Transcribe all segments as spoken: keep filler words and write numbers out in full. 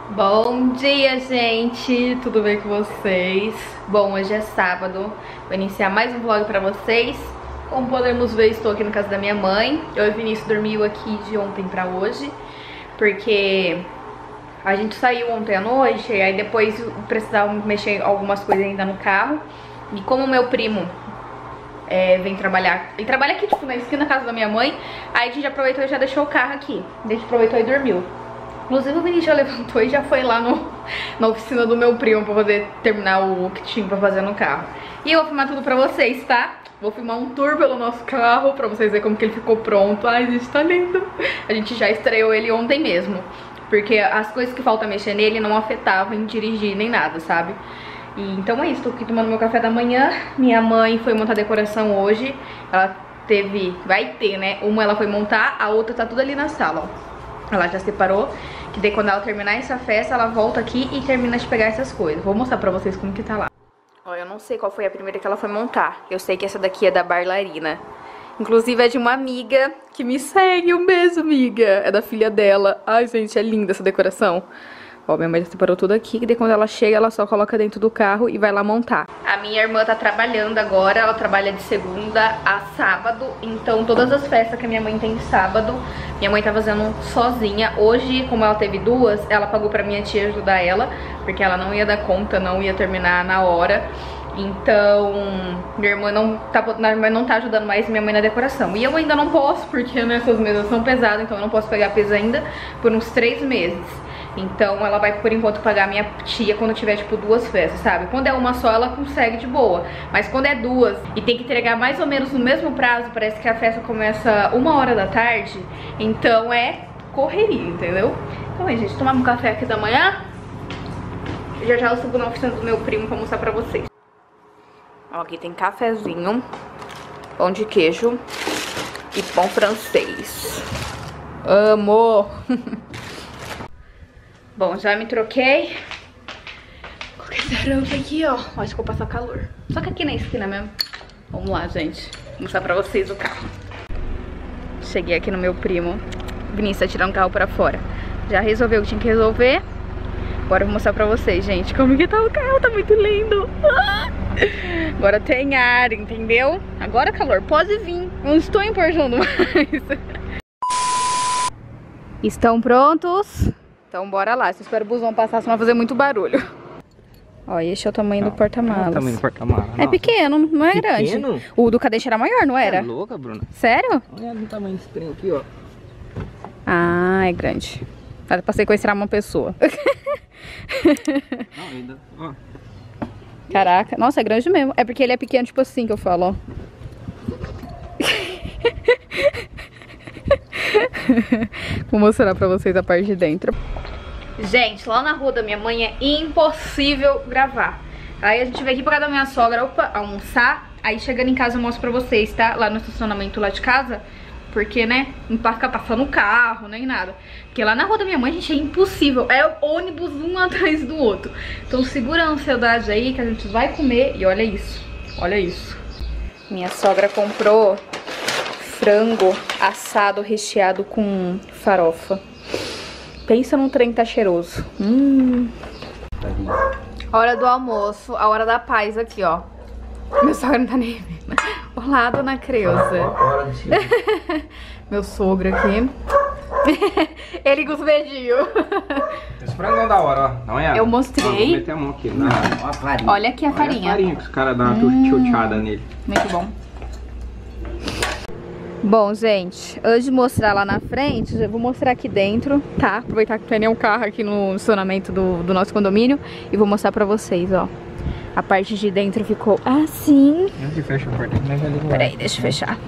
Bom dia, gente! Tudo bem com vocês? Bom, hoje é sábado, vou iniciar mais um vlog pra vocês. Como podemos ver, estou aqui na casa da minha mãe. Eu e o Vinícius dormiu aqui de ontem pra hoje, porque a gente saiu ontem à noite, e aí depois precisava mexer algumas coisas ainda no carro. E como o meu primo é, vem trabalhar, ele trabalha aqui tipo na esquina da casa da minha mãe, aí a gente aproveitou e já deixou o carro aqui. A gente aproveitou e dormiu. Inclusive o Vinícius já levantou e já foi lá no, na oficina do meu primo pra poder terminar o que tinha pra fazer no carro. E eu vou filmar tudo pra vocês, tá? Vou filmar um tour pelo nosso carro pra vocês verem como que ele ficou pronto. Ai, gente, tá lindo. A gente já estreou ele ontem mesmo, porque as coisas que falta mexer nele não afetavam em dirigir nem nada, sabe? E, então é isso, tô aqui tomando meu café da manhã. Minha mãe foi montar decoração hoje. Ela teve, vai ter, né? Uma ela foi montar, a outra tá tudo ali na sala, ó. Ela já separou, que daí quando ela terminar essa festa, ela volta aqui e termina de pegar essas coisas. Vou mostrar pra vocês como que tá lá. Ó, eu não sei qual foi a primeira que ela foi montar. Eu sei que essa daqui é da Bailarina. Inclusive é de uma amiga que me segue. Um beijo, amiga. É da filha dela. Ai, gente, é linda essa decoração. Ó, minha mãe já separou tudo aqui, que daí quando ela chega, ela só coloca dentro do carro e vai lá montar. A minha irmã tá trabalhando agora, ela trabalha de segunda a sábado, então todas as festas que a minha mãe tem de sábado, minha mãe tá fazendo sozinha. Hoje, como ela teve duas, ela pagou pra minha tia ajudar ela, porque ela não ia dar conta, não ia terminar na hora. Então, minha irmã não tá, minha irmã não tá ajudando mais minha mãe na decoração. E eu ainda não posso, porque né, essas mesas são pesadas, então eu não posso pegar peso ainda por uns três meses. Então ela vai por enquanto pagar a minha tia quando tiver tipo duas festas, sabe? Quando é uma só ela consegue de boa, mas quando é duas e tem que entregar mais ou menos no mesmo prazo, parece que a festa começa uma hora da tarde, então é correria, entendeu? Então é, gente, tomar um café aqui da manhã. Já já eu subo na oficina do meu primo pra mostrar pra vocês. Ó, aqui tem cafezinho, pão de queijo e pão francês. Amo! Bom, já me troquei. Coloquei essa roupa aqui, ó. Acho que vou passar calor. Só que aqui na esquina mesmo. Vamos lá, gente. Vou mostrar pra vocês o carro. Cheguei aqui no meu primo. Vinícius tá tirando o carro pra fora. Já resolveu o que tinha que resolver. Agora eu vou mostrar pra vocês, gente, como que tá o carro. Tá muito lindo. Agora tem ar, entendeu? Agora calor. Pode vir. Não estou importando mais. Estão prontos? Então bora lá, se espero o busão passar, senão vai fazer muito barulho. Ó, esse é o tamanho não, do porta-malas. É o tamanho do porta-malas. É pequeno, não é pequeno? Grande. O do cadete era maior, não era? É louca, Bruna. Sério? Olha o tamanho desse trem aqui, ó. Ah, é grande. Eu passei com esse era uma pessoa. Não, ainda, ó. Caraca, nossa, é grande mesmo. É porque ele é pequeno, tipo assim que eu falo, ó. Vou mostrar pra vocês a parte de dentro. Gente, lá na rua da minha mãe é impossível gravar. Aí a gente veio aqui pra casa da minha sogra, opa, almoçar. Aí chegando em casa eu mostro pra vocês, tá? Lá no estacionamento lá de casa. Porque, né, não pode ficar passando o carro, nem nada. Porque lá na rua da minha mãe, gente, é impossível. É ônibus um atrás do outro. Então segura a ansiedade aí que a gente vai comer. E olha isso, olha isso. Minha sogra comprou frango assado recheado com farofa. Pensa num trem que tá cheiroso. Hum. Hora do almoço, a hora da paz aqui, ó. Meu sogro não tá nem vendo. Olá, dona Creuza. Meu sogro aqui. Ele com os beijinhos. Esse frango é da hora, ó. Não é? Eu mostrei. Ah, vou meter a mão aqui. Não, ó a farinha. Olha aqui a Olha farinha. a farinha que os caras dão uma hum, chuteada nele. Muito bom. Bom, gente, antes de mostrar lá na frente, eu vou mostrar aqui dentro, tá? Aproveitar que tem nenhum carro aqui no estacionamento do, do nosso condomínio e vou mostrar pra vocês, ó. A parte de dentro ficou assim. Onde fecha a porta? Peraí, deixa eu fechar.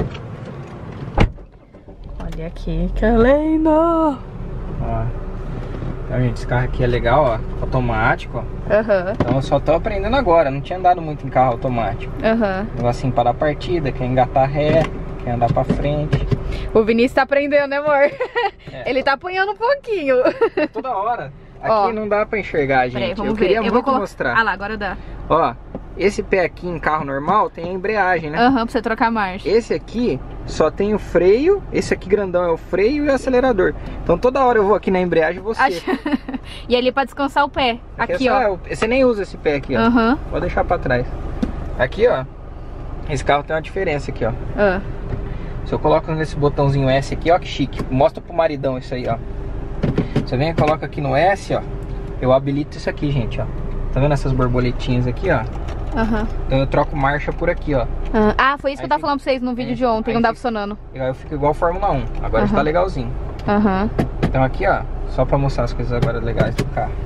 Olha aqui, que lindo! Ó. Então, gente, esse carro aqui é legal, ó. Automático, ó. Aham. Uhum. Então eu só tô aprendendo agora, não tinha andado muito em carro automático. Aham. Uhum. Assim, para a partida, quer engatar ré, quer andar pra frente. O Vinícius tá aprendendo, né, amor? É. Ele tá apanhando um pouquinho. Toda hora. Aqui ó, não dá pra enxergar, gente. Peraí, vamos eu ver. queria eu muito vou mostrar. Ah lá, agora dá. Ó, esse pé aqui em carro normal tem a embreagem, né? Aham, uhum, pra você trocar a marcha. Esse aqui só tem o freio, esse aqui grandão é o freio e o acelerador. Então toda hora eu vou aqui na embreagem você. Acho... E ali pra descansar o pé. Aqui, aqui é ó. Você nem usa esse pé aqui, ó. Uhum. Pode deixar pra trás. Aqui, ó. Esse carro tem uma diferença aqui, ó. Uhum. Se eu coloco nesse botãozinho S aqui, ó, que chique. Mostra pro maridão isso aí, ó. Você vem e coloca aqui no S, ó. Eu habilito isso aqui, gente, ó. Tá vendo essas borboletinhas aqui, ó? Uhum. Então eu troco marcha por aqui, ó. Uhum. Ah, foi isso aí que eu tava fica... falando pra vocês no vídeo é, de ontem, não tava funcionando. Aí eu fico igual Fórmula um. Agora uhum. está legalzinho. Uhum. Então aqui, ó, só pra mostrar as coisas agora legais do carro.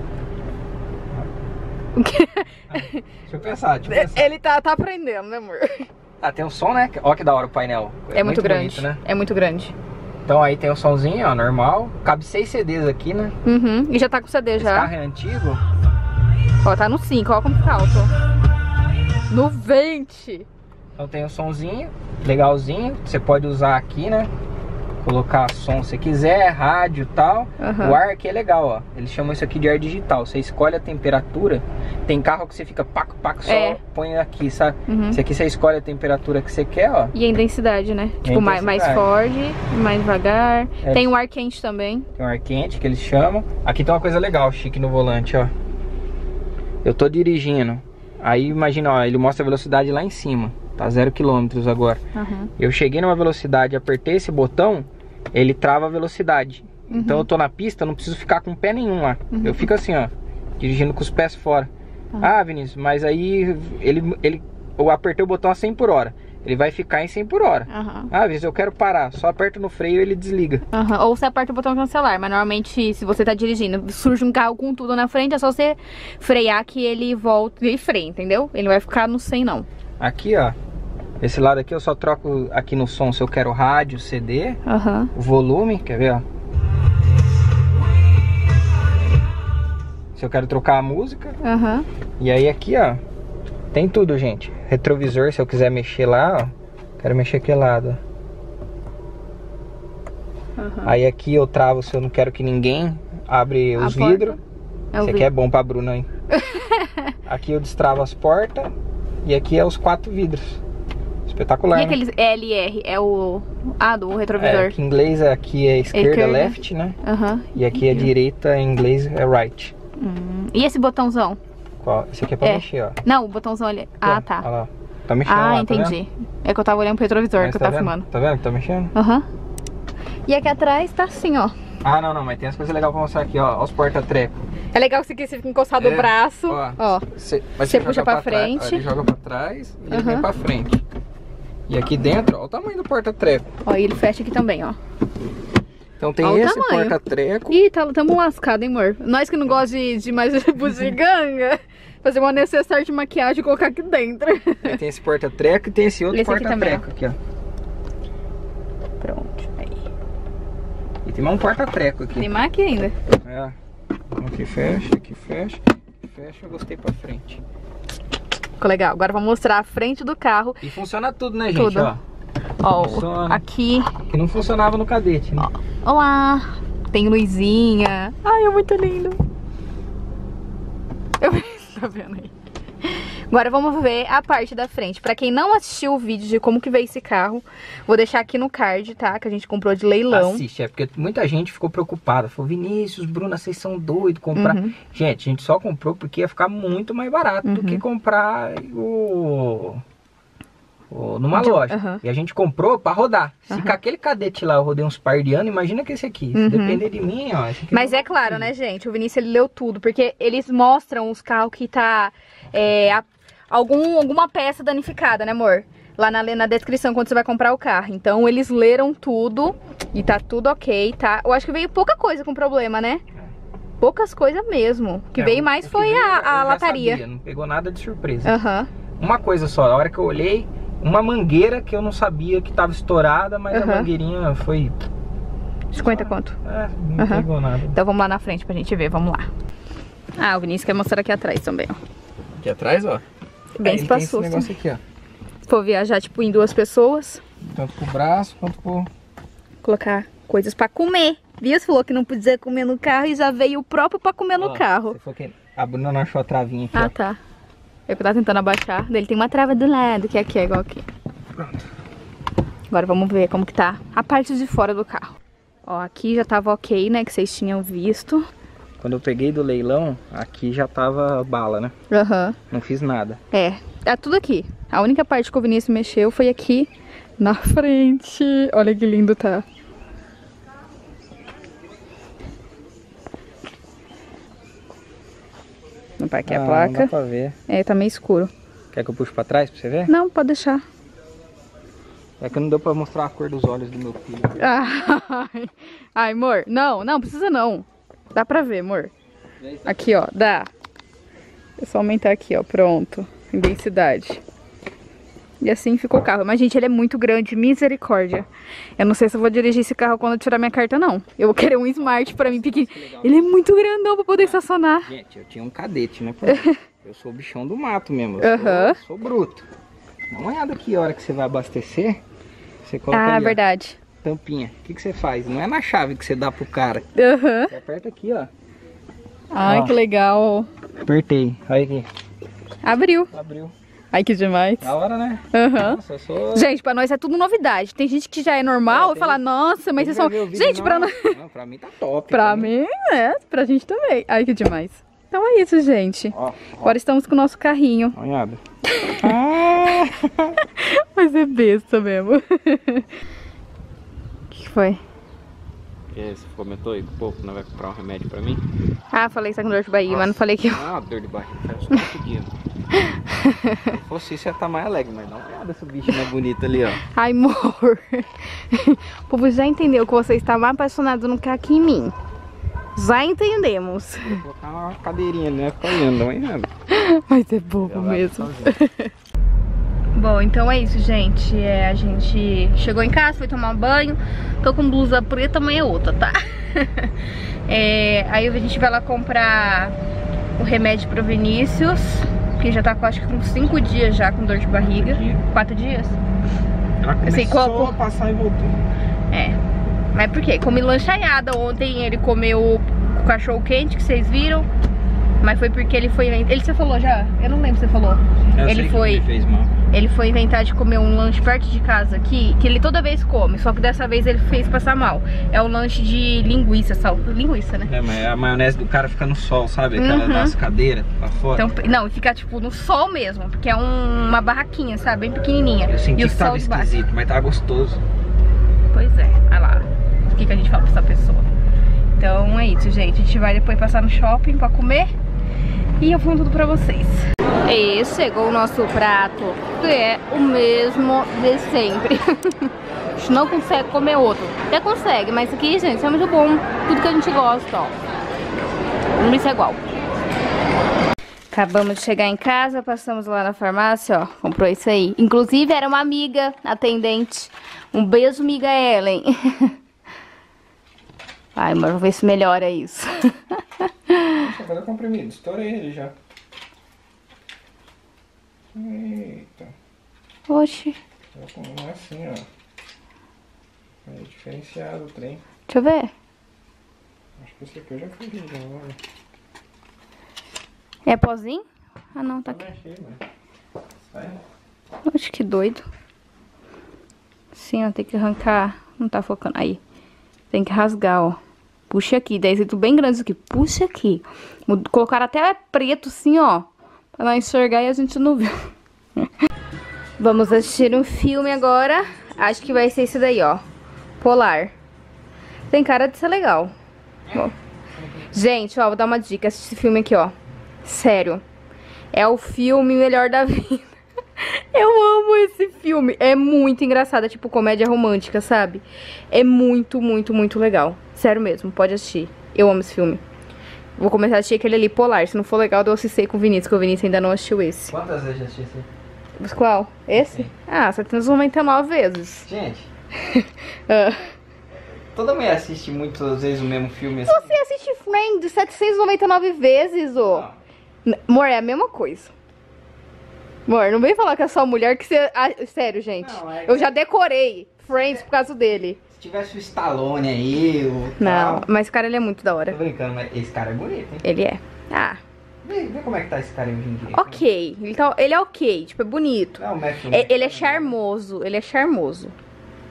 O quê? Ah, deixa eu pensar, deixa eu pensar. Ele tá, tá aprendendo, né, amor? Ah, tem um som, né? Olha que da hora o painel. É, é muito, muito grande, bonito, né? É muito grande. Então aí tem o somzinho, ó, normal. Cabe seis C Ds aqui, né? Uhum, e já tá com C D Esse já. Esse carro é antigo. Ó, tá no cinco, ó como fica alto. No vinte. Então tem o somzinho, legalzinho. Você pode usar aqui, né? Colocar som se quiser, rádio e tal. Uhum. O ar aqui é legal, ó. Eles chamam isso aqui de ar digital. Você escolhe a temperatura. Tem carro que você fica paco, paco, só é. põe aqui, sabe? Uhum. Esse aqui você escolhe a temperatura que você quer, ó. E a intensidade, né? E tipo, mais, mais forte, mais devagar. É. Tem o ar quente também. Tem o ar quente que eles chamam. Aqui tem uma coisa legal, chique no volante, ó. Eu tô dirigindo. Aí imagina, ó, ele mostra a velocidade lá em cima. Tá zero quilômetros agora. Uhum. Eu cheguei numa velocidade, apertei esse botão, ele trava a velocidade. Uhum. Então eu tô na pista, não preciso ficar com pé nenhum lá. Uhum. Eu fico assim, ó, dirigindo com os pés fora. Uhum. Ah, Vinícius, mas aí ele, ele, eu apertei o botão a cem por hora. Ele vai ficar em cem por hora. Uhum. Ah, Vinícius, eu quero parar. Só aperto no freio e ele desliga. Uhum. Ou você aperta o botão cancelar. Mas normalmente, se você tá dirigindo, surge um carro com tudo na frente, é só você frear que ele volta e freia, entendeu? Ele não vai ficar no cem, não. Aqui, ó. Esse lado aqui eu só troco aqui no som se eu quero rádio, C D, uhum. o volume, quer ver, ó? Se eu quero trocar a música. Uhum. E aí aqui, ó, tem tudo, gente. Retrovisor, se eu quiser mexer lá, ó. Quero mexer aquele lado. Uhum. Aí aqui eu travo se eu não quero que ninguém abre os vidros. É Esse aqui é bom pra Bruna, hein? Aqui eu destravo as portas. E aqui é os quatro vidros. Espetacular, e aqueles L R? É o... Ah, do retrovisor. É, que em inglês aqui é esquerda, esquerda. left, né? Uhum. E aqui é direita, em inglês é right. Hum. E esse botãozão? Qual? Esse aqui é pra é. mexer, ó. Não, o botãozão ali. Ah, tá. Olha lá. Tá mexendo Ah, lá, entendi. Tá é que eu tava olhando pro retrovisor, mas que tá eu tava vendo? filmando. Tá vendo que tá mexendo? Aham. Uhum. E aqui atrás tá assim, ó. Ah, não, não, mas tem as coisas legais pra mostrar aqui, ó. Ó os porta-treco. É legal que você fica encostado é. no braço. Ó. ó. Você puxa pra, pra frente. Ó, ele joga pra trás e uhum. ele vem pra frente. E aqui dentro, ó o tamanho do porta-treco. Ó, e ele fecha aqui também, ó. Então tem ó esse porta-treco. Ih, tá, tamo lascado, hein, amor? Nós que não gostamos de, de mais bugiganga, fazer uma necessária de maquiagem e colocar aqui dentro. Aí tem esse porta-treco e tem esse outro porta-treco aqui, ó. Pronto, aí. E tem mais um porta-treco aqui. Tem mais aqui ainda. É. Aqui fecha, aqui fecha, fecha, eu gostei pra frente. Ficou legal. Agora vamos mostrar a frente do carro. E funciona tudo, né, gente? Tudo. Ó, ó funciona. Aqui. Que não funcionava no cadete, né? Ó. Olá. Tem luzinha. Ai, é muito lindo. Eu... tá vendo aí? Agora vamos ver a parte da frente. Pra quem não assistiu o vídeo de como que veio esse carro, vou deixar aqui no card, tá? Que a gente comprou de leilão. Assiste, é porque muita gente ficou preocupada. Falou, Vinícius, Bruna, vocês são doidos comprar. Uhum. Gente, a gente só comprou porque ia ficar muito mais barato uhum. do que comprar o... o... numa de... loja. Uhum. E a gente comprou pra rodar. Se uhum. com aquele cadete lá eu rodei uns par de anos, imagina que esse aqui. Se uhum. depender de mim, ó. Esse aqui Mas é claro, conseguir. né, gente? O Vinícius, ele leu tudo. Porque eles mostram os carros que tá... É, a... Algum, alguma peça danificada, né, amor? Lá na, na descrição quando você vai comprar o carro. Então eles leram tudo e tá tudo ok, tá? Eu acho que veio pouca coisa com problema, né? Poucas coisas mesmo. O que é, veio mais foi veio, a, a lataria. Sabia, não pegou nada de surpresa. Uhum. Uma coisa só, a hora que eu olhei, uma mangueira que eu não sabia que tava estourada, mas uhum. a mangueirinha foi... cinquenta quanto? É, não uhum. pegou nada. Então vamos lá na frente pra gente ver, vamos lá. Ah, o Vinícius quer mostrar aqui atrás também, ó. Aqui atrás, ó. Bem é, espaçoso. Esse negócio aqui, ó. Se for viajar, tipo, em duas pessoas. Tanto pro braço quanto pro... Colocar coisas pra comer. Viu? Você falou que não podia comer no carro e já veio o próprio pra comer no ó, carro. Você falou que a Bruna não achou a travinha aqui, Ah, ó. tá. Eu que tava tentando abaixar. Ele tem uma trava do lado, que aqui é igual aqui. Pronto. Agora vamos ver como que tá a parte de fora do carro. Ó, aqui já tava ok, né, que vocês tinham visto. Quando eu peguei do leilão, aqui já tava bala, né? Aham. Uhum. Não fiz nada. É, tá tudo aqui. A única parte que o Vinícius mexeu foi aqui na frente. Olha que lindo tá. Não vai aqui ah, a placa. Não dá pra ver. É, tá meio escuro. Quer que eu puxe pra trás pra você ver? Não, pode deixar. É que não deu pra mostrar a cor dos olhos do meu filho. Ai, ai, amor. Não, não, precisa não. Dá pra ver, amor. Aqui, ó, dá. É só aumentar aqui, ó, pronto. Densidade. E assim ficou o carro. Mas, gente, ele é muito grande, misericórdia. Eu não sei se eu vou dirigir esse carro quando eu tirar minha carta, não. Eu vou querer um Smart pra mim, porque ele é muito grandão pra poder estacionar. Gente, eu tinha um cadete, né? Eu sou o bichão do mato mesmo. Eu uhum. sou, sou bruto. Dá uma olhada aqui, a hora que você vai abastecer, você coloca ah, ali, verdade. Ó, tampinha. O que, que você faz? Não é na chave que você dá pro cara. Uhum. Você aperta aqui, ó. Ai, ó, que legal. Apertei. Olha aqui. Abriu. Abriu. Ai, que demais. Da hora, né? Uhum. Nossa, eu sou... Gente, pra nós é tudo novidade. Tem gente que já é normal é, e fala, nossa, mas vocês são... Gente, não, pra nós... Não, pra mim tá top. Pra mim, é. Pra gente também. Ai, que demais. Então é isso, gente. Ó, ó. Agora estamos com o nosso carrinho. Olhada. Ah! Mas é besta mesmo. O que foi? Que você comentou aí que o povo não vai comprar um remédio pra mim? Ah, falei que tá com dor de barriga, nossa, mas não falei que eu... Ah, dor de barriga, faz uns quatro dias. Se fosse isso, ia estar mais alegre, mas não é esse bicho mais bonito ali, ó. Ai, amor. O povo já entendeu que você está mais apaixonado no que aqui em mim. Já entendemos. Vou colocar uma cadeirinha ali, né? Ficar olhando, não é nada. Mas é bobo mesmo. Bom, então é isso, gente. É, a gente chegou em casa, foi tomar um banho. Tô com blusa preta, amanhã é outra, tá? É, aí a gente vai lá comprar o remédio pro Vinícius, que já tá com, acho que uns cinco dias já com dor de barriga. Dia. Quatro dias? Ela começou assim, qual... a passar e voltou. É. Mas por quê? Comi lanchaiada ontem, ele comeu o cachorro quente que vocês viram. Mas foi porque ele foi... Ele você falou já? Eu não lembro se você falou. Eu ele sei foi... que me fez mal. Ele foi inventar de comer um lanche perto de casa aqui, que ele toda vez come, só que dessa vez ele fez passar mal. É o lanche de linguiça, sal... linguiça, né? É, mas a maionese do cara fica no sol, sabe? Aquela uhum. das cadeiras pra fora. Então, não, fica tipo no sol mesmo, porque é um, uma barraquinha, sabe? Bem pequenininha. Eu senti e que o tava esquisito, baixo. Mas tava gostoso. Pois é, olha lá. O que, que a gente fala pra essa pessoa? Então é isso, gente. A gente vai depois passar no shopping pra comer e eu filmo tudo pra vocês. E chegou o nosso prato, que é o mesmo de sempre. A gente não consegue comer outro. Até consegue, mas isso aqui, gente, é muito bom. Tudo que a gente gosta, ó. Não isso é igual. Acabamos de chegar em casa, passamos lá na farmácia, ó. Comprou isso aí. Inclusive, era uma amiga atendente. Um beijo, amiga Ellen. Ai, mas vamos ver se melhora isso. Agora é comprimido, estourei ele já. Eita. Oxi. É assim, ó. É diferenciado o trem. Deixa eu ver. Acho que esse aqui eu já fiz já, olha. É pozinho? Ah, não, tá aqui. Oxe, que doido. Sim, ó, tem que arrancar. Não tá focando. Aí. Tem que rasgar, ó. Puxa aqui. Daí escrito bem grande isso aqui. Puxa aqui. Colocaram até preto assim, ó. Pra não enxergar e a gente não viu. Vamos assistir um filme agora. Acho que vai ser esse daí, ó. Polar. Tem cara de ser legal. Bom. Gente, ó, vou dar uma dica. Assiste esse filme aqui, ó. Sério. É o filme melhor da vida. Eu amo esse filme. É muito engraçado. É tipo comédia romântica, sabe? É muito, muito, muito legal. Sério mesmo, pode assistir. Eu amo esse filme. Vou começar a assistir aquele ali, Polar. Se não for legal, eu assistir com o Vinícius, que o Vinícius ainda não assistiu esse. Quantas vezes já assistiu esse? Mas qual? Esse? Sim. Ah, setecentas e noventa e nove vezes. Gente. ah. Toda mulher assiste muitas vezes o mesmo filme assim. Você assiste Friends setecentas e noventa e nove vezes, ô. Oh. Amor, é a mesma coisa. Amor, não vem falar que é só mulher que você... Ah, sério, gente. Não, é que... Eu já decorei Friends por causa dele. Se tivesse o Stallone aí, o Não, tal... mas esse cara, ele é muito da hora. Tô brincando, mas esse cara é bonito, hein? Ele é. Ah. Vê, vê como é que tá esse cara hoje em dia. Ok. Ele, tá... ele é ok, tipo, é bonito. Não, é é, ele é charmoso, ele é charmoso.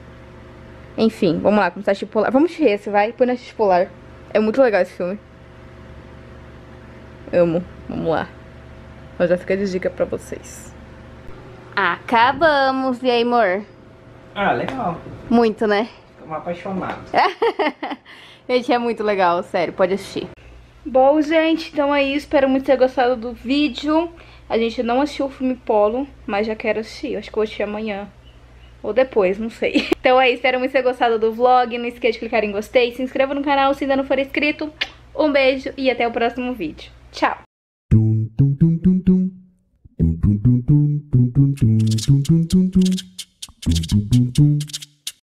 Enfim, vamos lá, começar a assistir Polar. Vamos assistir esse, vai? Põe na assistir Polar. É muito legal esse filme. Amo. Vamos lá. Eu já fica de dica pra vocês. Acabamos. E aí, amor? Ah, legal. Muito, né? Ficamos apaixonados. Gente, é muito legal, sério, pode assistir. Bom, gente, então é isso. Espero muito ter gostado do vídeo. A gente não assistiu o filme Polo, mas já quero assistir. Acho que vou assistir amanhã. Ou depois, não sei. Então é isso, espero muito ter gostado do vlog. Não esqueça de clicar em gostei, se inscreva no canal se ainda não for inscrito. Um beijo e até o próximo vídeo. Tchau!